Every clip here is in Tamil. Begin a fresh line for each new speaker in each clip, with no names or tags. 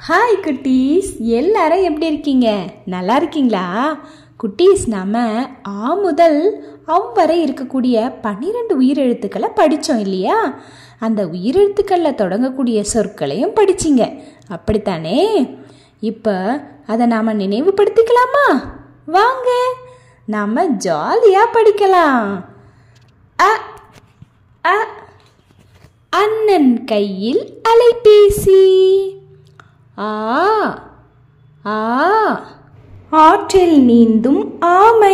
ஹாய் குட்டீஸ், எல்லாரும் எப்படி இருக்கீங்க? நல்லா இருக்கீங்களா? குட்டீஸ், நாம ஆ முதல் அவ் வரை இருக்கக்கூடிய 12 உயிரெழுத்துக்களை படித்தோம் இல்லையா? அந்த உயிரெழுத்துக்களில் தொடங்கக்கூடிய சொற்களையும் படிச்சிங்க, அப்படித்தானே? இப்போ அதை நாம் நினைவுபடுத்திக்கலாமா? வாங்க, நாம் ஜாலியாக படிக்கலாம். அ அ அண்ணன் கையில் அலைபேசி. ஆ ஆ ஆற்றில் நீந்தும் ஆமை.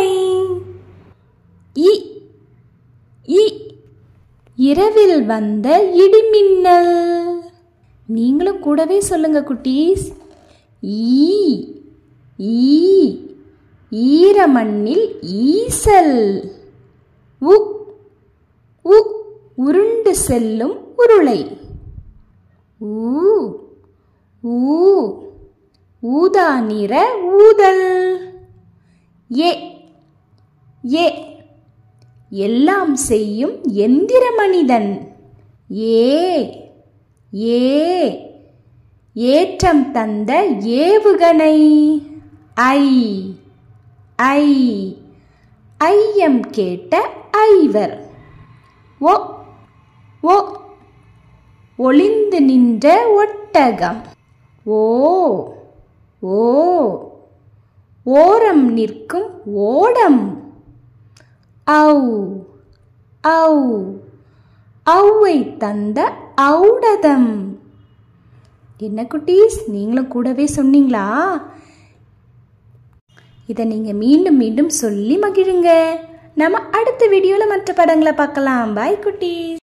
இ இ இரவில் வந்த இடிமின்னல். நீங்களும் கூடவே சொல்லுங்க குட்டீஸ். ஈ ஈ ஈரமண்ணில் ஈசல். உ உ உருண்டு செல்லும் உருளை. ஊ ஊ ஊதா நிற ஊதல். ஏ ஏ எல்லாம் செய்யும் எந்திர மனிதன். ஏ ஏ ஏற்றம் தந்த ஏவுகணை. ஐ ஐ ஐயம் கேட்ட ஐவர். ஓ ஓ ஒளிந்து நின்ற ஒட்டகம். ஓ ஓ ஓரம் நிற்கும் ஓடம். ஔ ஔ ஔவை தந்த ஔடதம். என்ன குட்டீஸ், நீங்களும் கூடவே சொன்னீங்களா? இதை நீங்கள் மீண்டும் மீண்டும் சொல்லி மகிழுங்க. நம்ம அடுத்த வீடியோவில் மற்ற படங்களை பார்க்கலாம். பாய் குட்டீஸ்.